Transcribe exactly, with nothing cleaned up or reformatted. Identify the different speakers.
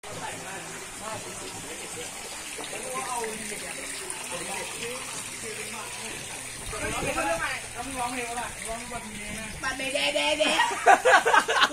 Speaker 1: ร้องเพลงอะไรร้องเพลงอะไรร้องเพลงอะไร
Speaker 2: bạn mày đè đè đè